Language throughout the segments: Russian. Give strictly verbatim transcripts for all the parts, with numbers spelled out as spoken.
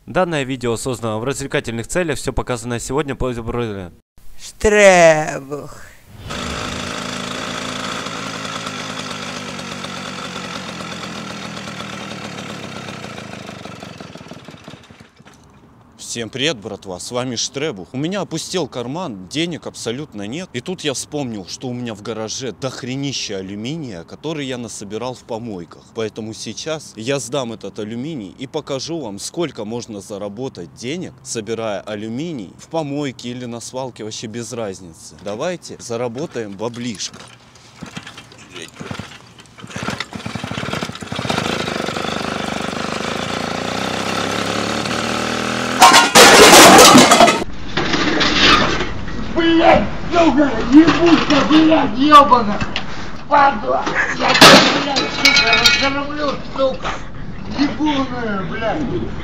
Данное видео создано в развлекательных целях, все показанное сегодня по Штребух. Всем привет, братва, с вами Штребух. У меня опустел карман, денег абсолютно нет. И тут я вспомнил, что у меня в гараже дохренища алюминия, который я насобирал в помойках. Поэтому сейчас я сдам этот алюминий и покажу вам, сколько можно заработать денег, собирая алюминий в помойке или на свалке, вообще без разницы. Давайте заработаем баблишко. Блять, сука, ебучка, блять, ебана, падла, я тебя, блять, сука, разорвлю, сука, ебаная, блять.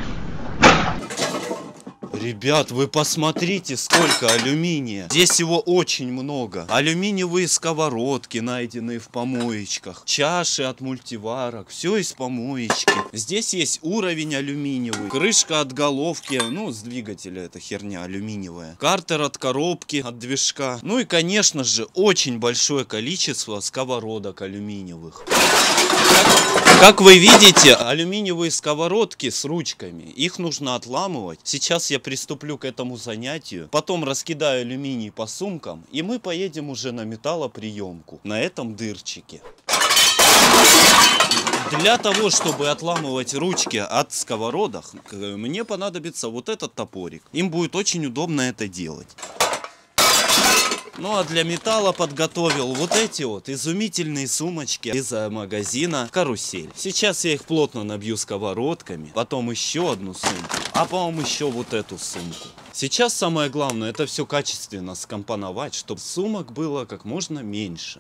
Ребят, вы посмотрите, сколько алюминия. Здесь его очень много. Алюминиевые сковородки, найденные в помоечках. Чаши от мультиварок. Все из помоечки. Здесь есть уровень алюминиевый. Крышка от головки. Ну, с двигателя эта херня алюминиевая. Картер от коробки, от движка. Ну и, конечно же, очень большое количество сковородок алюминиевых. Как вы видите, алюминиевые сковородки с ручками. Их нужно отламывать. Сейчас я приступлю к этому занятию. Потом раскидаю алюминий по сумкам. И мы поедем уже на металлоприемку. На этом дырчике. Для того, чтобы отламывать ручки от сковородок, мне понадобится вот этот топорик. Им будет очень удобно это делать. Ну а для металла подготовил вот эти вот изумительные сумочки из магазина «Карусель». Сейчас я их плотно набью сковородками, потом еще одну сумку, а потом еще вот эту сумку. Сейчас самое главное это все качественно скомпоновать, чтобы сумок было как можно меньше.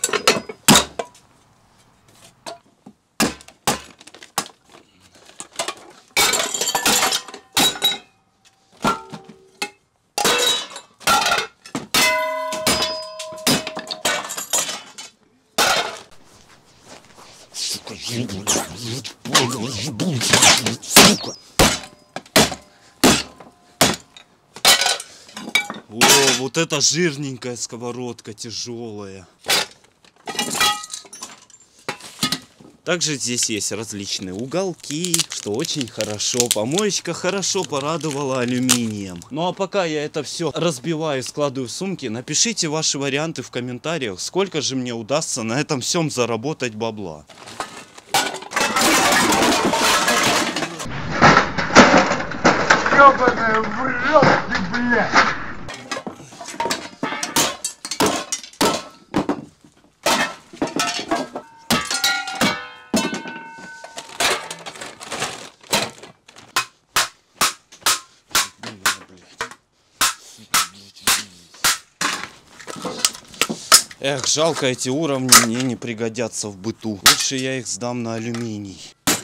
О, вот это жирненькая сковородка, тяжелая. Также здесь есть различные уголки, что очень хорошо. Помоечка хорошо порадовала алюминием. Ну а пока я это все разбиваю, складываю в сумки, напишите ваши варианты в комментариях, сколько же мне удастся на этом всем заработать бабла. Ёбаная, врёт ты, блядь. Эх, жалко, эти уровни мне не пригодятся в быту. Лучше я их сдам на алюминий.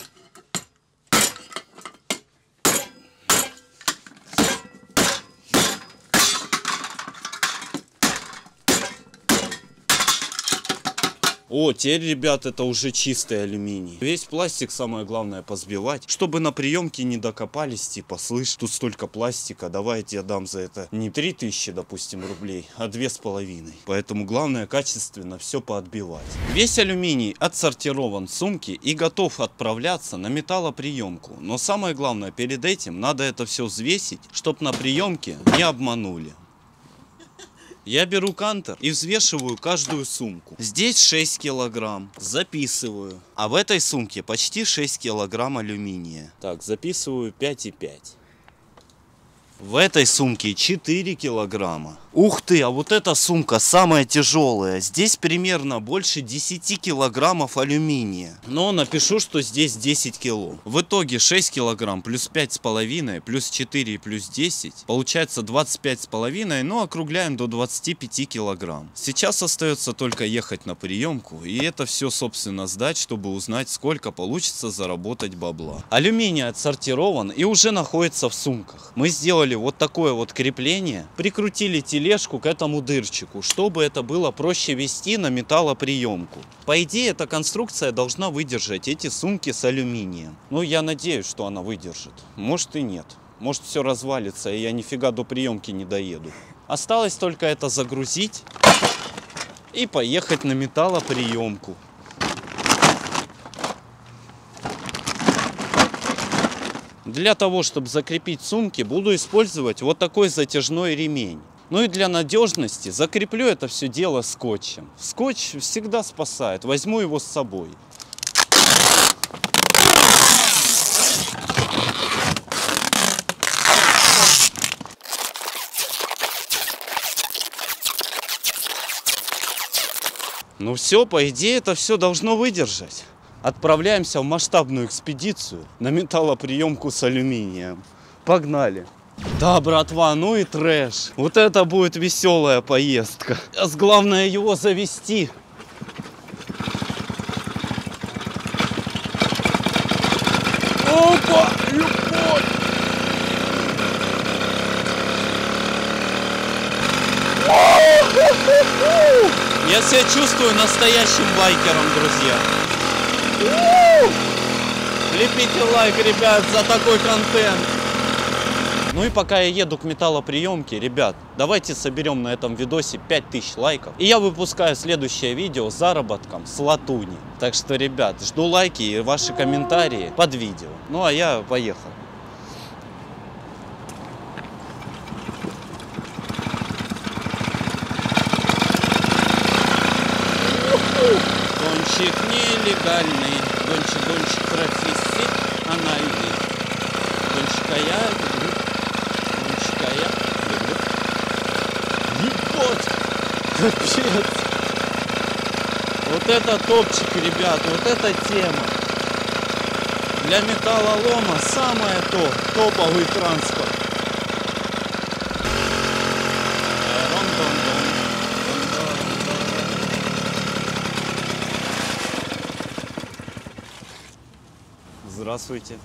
О, теперь, ребят, это уже чистый алюминий. Весь пластик самое главное позбивать, чтобы на приемке не докопались, типа, слышь, тут столько пластика, давай я тебе дам за это не три тысячи, допустим, рублей, а две с половиной. Поэтому главное качественно все поотбивать. Весь алюминий отсортирован в сумки и готов отправляться на металлоприемку. Но самое главное, перед этим надо это все взвесить, чтобы на приемке не обманули. Я беру кантер и взвешиваю каждую сумку. Здесь шесть килограмм. Записываю. А в этой сумке почти шесть килограмм алюминия. Так, записываю пять и пять. В этой сумке четыре килограмма. Ух ты, а вот эта сумка самая тяжелая. Здесь примерно больше десяти килограммов алюминия. Но напишу, что здесь десять кило. В итоге шесть килограмм плюс пять с половиной, плюс четыре плюс десять. Получается двадцать пять с половиной, но округляем до двадцати пяти килограмм. Сейчас остается только ехать на приемку. И это все, собственно, сдать, чтобы узнать, сколько получится заработать бабла. Алюминий отсортирован и уже находится в сумках. Мы сделали вот такое вот крепление. Прикрутили телефон тележку к этому дырчику, чтобы это было проще вести на металлоприемку. По идее, эта конструкция должна выдержать эти сумки с алюминием. Ну, я надеюсь, что она выдержит. Может и нет. Может все развалится, и я нифига до приемки не доеду. Осталось только это загрузить и поехать на металлоприемку. Для того, чтобы закрепить сумки, буду использовать вот такой затяжной ремень. Ну и для надежности закреплю это все дело скотчем. Скотч всегда спасает. Возьму его с собой. Ну все, по идее, это все должно выдержать. Отправляемся в масштабную экспедицию на металлоприемку с алюминием. Погнали! Да, братва, ну и трэш. Вот это будет веселая поездка. Сейчас главное его завести. Опа! Любовь! Я себя чувствую настоящим байкером, друзья. Лепите лайк, ребят, за такой контент. Ну и пока я еду к металлоприемке, ребят, давайте соберем на этом видосе пять тысяч лайков. И я выпускаю следующее видео с заработком с латуни. Так что, ребят, жду лайки и ваши комментарии под видео. Ну а я поехал. Гонщик нелегальный, гонщик, гонщик профессии, анальный. Гонщика я люблю, гонщика я люблю. Ебать! Капец! Вот это топчик, ребят, вот эта тема. Для металлолома самое то, топовый транспорт. Здравствуйте.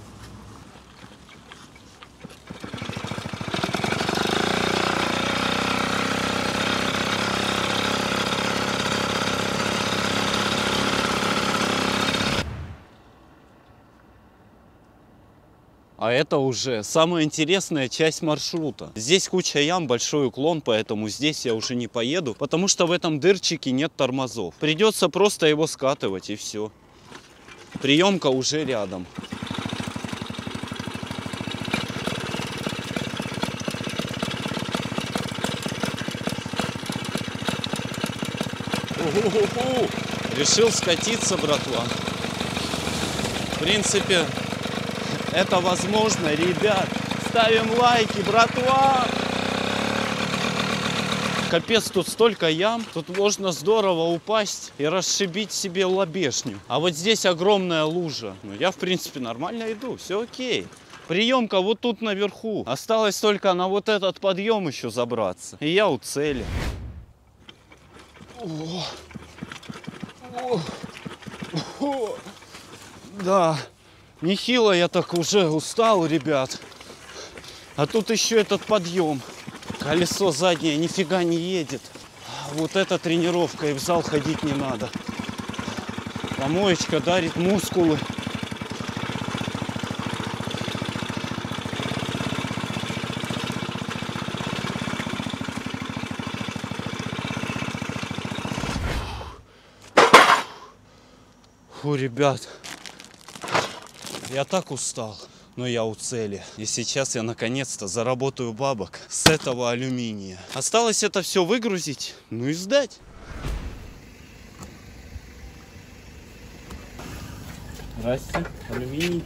А это уже самая интересная часть маршрута. Здесь куча ям, большой уклон, поэтому здесь я уже не поеду, потому что в этом дырчике нет тормозов. Придется просто его скатывать и все. Приемка уже рядом. У-ху-ху-ху. Решил скатиться, братва. В принципе, это возможно, ребят. Ставим лайки, братва. Капец, тут столько ям, тут можно здорово упасть и расшибить себе лобешню. А вот здесь огромная лужа. Ну, я, в принципе, нормально иду, все окей. Приемка вот тут наверху. Осталось только на вот этот подъем еще забраться. И я у цели. О. О. О. Да, нехило я так уже устал, ребят. А тут еще этот подъем. Колесо заднее нифига не едет. Вот эта тренировка, и в зал ходить не надо. Помоечка дарит мускулы. Фу, ребят, я так устал. Но я у цели. И сейчас я наконец-то заработаю бабок с этого алюминия. Осталось это все выгрузить, ну и сдать. Здрасте, алюминий.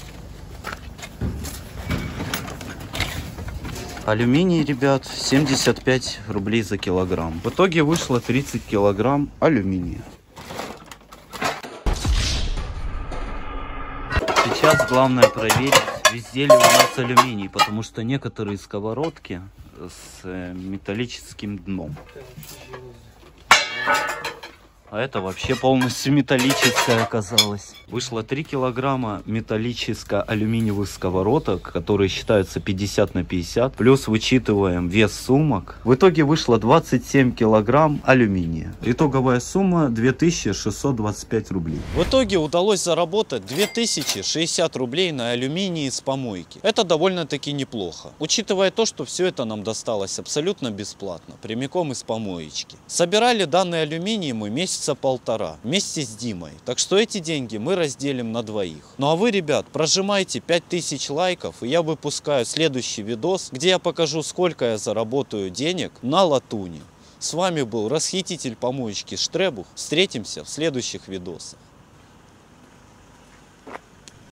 Алюминий, ребят, семьдесят пять рублей за килограмм. В итоге вышло тридцать килограмм алюминия. Сейчас главное проверить, везде ли у нас алюминий, потому что некоторые сковородки с металлическим дном. А это вообще полностью металлическая оказалась. Вышло три килограмма металлическо-алюминиевых сковородок, которые считаются пятьдесят на пятьдесят. Плюс вычитываем вес сумок. В итоге вышло двадцать семь килограмм алюминия. Итоговая сумма две тысячи шестьсот двадцать пять рублей. В итоге удалось заработать две тысячи шестьдесят рублей на алюминии с помойки. Это довольно-таки неплохо. Учитывая то, что все это нам досталось абсолютно бесплатно, прямиком из помоечки. Собирали данный алюминий мы месяца полтора вместе с Димой. Так что эти деньги мы разделим на двоих. Ну а вы, ребят, прожимайте пять тысяч лайков, и я выпускаю следующий видос, где я покажу, сколько я заработаю денег на латуни. С вами был расхититель помоечки Штребух. Встретимся в следующих видосах.